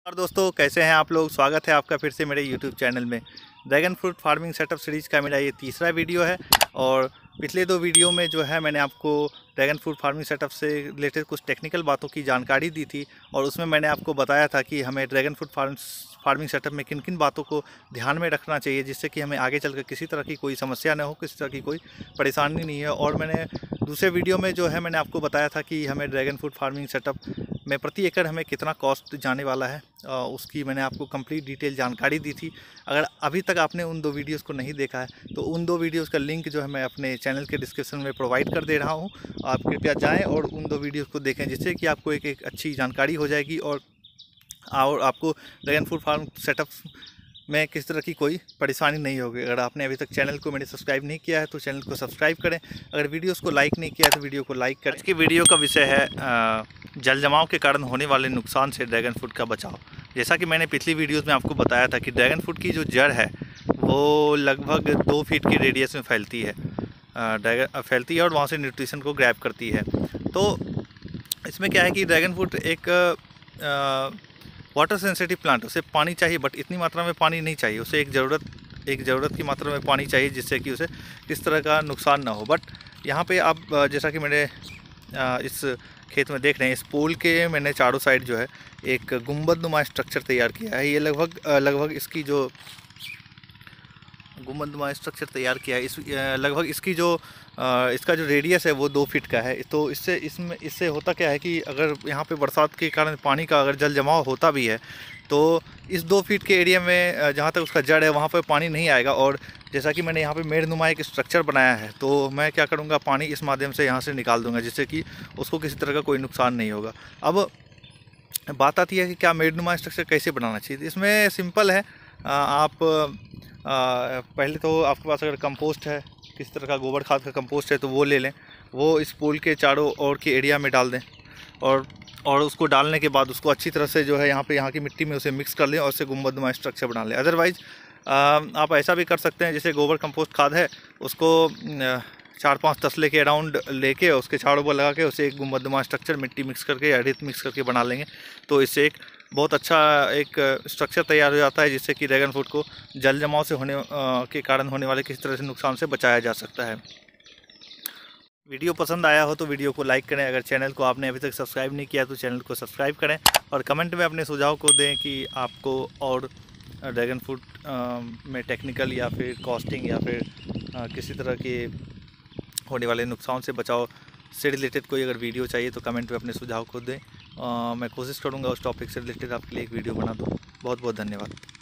और दोस्तों कैसे हैं आप लोग। स्वागत है आपका फिर से मेरे YouTube चैनल में। Dragon fruit farming setup series का मेरा ये तीसरा वीडियो है। और पिछले दो वीडियो में जो है मैंने आपको ड्रैगन फ्रूट फार्मिंग सेटअप से रिलेटेड कुछ टेक्निकल बातों की जानकारी दी थी और उसमें मैंने आपको बताया था कि हमें ड्रैगन फ्रूट फार्मिंग सेटअप में किन किन बातों को ध्यान में रखना चाहिए जिससे कि हमें आगे चलकर किसी तरह की कोई समस्या न हो, किसी तरह की कोई परेशानी नहीं है। और मैंने दूसरे वीडियो में जो है मैंने आपको बताया था कि हमें ड्रैगन फ्रूट फार्मिंग सेटअप में प्रति एकड़ हमें कितना कॉस्ट जाने वाला है, उसकी मैंने आपको कंप्लीट डिटेल जानकारी दी थी। अगर अभी तक आपने उन दो वीडियोस को नहीं देखा है तो उन दो वीडियोस का लिंक जो है मैं अपने चैनल के डिस्क्रिप्शन में प्रोवाइड कर दे रहा हूं। आप कृपया जाएं और उन दो वीडियोस को देखें जिससे कि आपको एक अच्छी जानकारी हो जाएगी और आपको ड्रैगन फ्रूट फार्म सेटअप में किस तरह की कोई परेशानी नहीं होगी। अगर आपने अभी तक चैनल को मेरे सब्सक्राइब नहीं किया है तो चैनल को सब्सक्राइब करें। अगर वीडियोस को लाइक नहीं किया है तो वीडियो को लाइक करें। आज की वीडियो का विषय है जल जमाव के कारण होने वाले नुकसान से ड्रैगन फ्रूट का बचाव। जैसा कि मैंने पिछली वीडियोस में आपको बताया था कि ड्रैगन फ्रूट की जो जड़ है वो लगभग 2 फीट की रेडियस में फैलती है और वहाँ से न्यूट्रिशन को ग्रैब करती है। तो इसमें क्या है कि ड्रैगन फ्रूट एक वाटर सेंसिटिव प्लांट, उसे पानी चाहिए बट इतनी मात्रा में पानी नहीं चाहिए। उसे एक ज़रूरत की मात्रा में पानी चाहिए जिससे कि उसे किस तरह का नुकसान ना हो। बट यहाँ पे आप जैसा कि मैंने इस खेत में देख रहे हैं, इस पोल के मैंने चारों साइड जो है एक गुंबदनुमा स्ट्रक्चर तैयार किया है। ये लगभग इसकी जो गुंबदनुमा स्ट्रक्चर तैयार किया है लगभग इसका जो रेडियस है वो 2 फीट का है। तो इससे होता क्या है कि अगर यहाँ पे बरसात के कारण पानी का अगर जल जमाव होता भी है तो इस 2 फीट के एरिया में जहाँ तक उसका जड़ है वहाँ पर पानी नहीं आएगा। और जैसा कि मैंने यहाँ पे मेड़नुमा एक स्ट्रक्चर बनाया है तो मैं क्या करूँगा, पानी इस माध्यम से यहाँ से निकाल दूँगा जिससे कि उसको किसी तरह का कोई नुकसान नहीं होगा। अब बात आती है कि क्या मेड़नुमा स्ट्रक्चर कैसे बनाना चाहिए। इसमें सिंपल है। आप पहले तो आपके पास अगर कंपोस्ट है, किस तरह का गोबर खाद का कंपोस्ट है तो वो ले लें, वो इस पोल के चारों ओर के एरिया में डाल दें और उसको डालने के बाद उसको अच्छी तरह से जो है यहाँ की मिट्टी में उसे मिक्स कर लें और उससे गुंबदनुमा स्ट्रक्चर बना लें। अदरवाइज़ आप ऐसा भी कर सकते हैं, जैसे गोबर कंपोस्ट खाद है उसको 4-5 तसले के अराउंड लेके उसके चारों पर लगा के उसे एक गुंबदनुमा स्ट्रक्चर मिट्टी मिक्स करके या रेत मिक्स करके बना लेंगे तो इससे एक बहुत अच्छा एक स्ट्रक्चर तैयार हो जाता है जिससे कि ड्रैगन फ्रूट को जल जमाव से के कारण होने वाले किसी तरह से नुकसान से बचाया जा सकता है। वीडियो पसंद आया हो तो वीडियो को लाइक करें। अगर चैनल को आपने अभी तक सब्सक्राइब नहीं किया तो चैनल को सब्सक्राइब करें और कमेंट में अपने सुझाव को दें कि आपको और ड्रैगन फ्रूट में टेक्निकल या फिर कॉस्टिंग या फिर किसी तरह के होने वाले नुकसान से बचाव से रिलेटेड कोई अगर वीडियो चाहिए तो कमेंट में अपने सुझाव को दें। मैं कोशिश करूंगा उस टॉपिक से रिलेटेड आपके लिए एक वीडियो बना दूँ। बहुत बहुत धन्यवाद।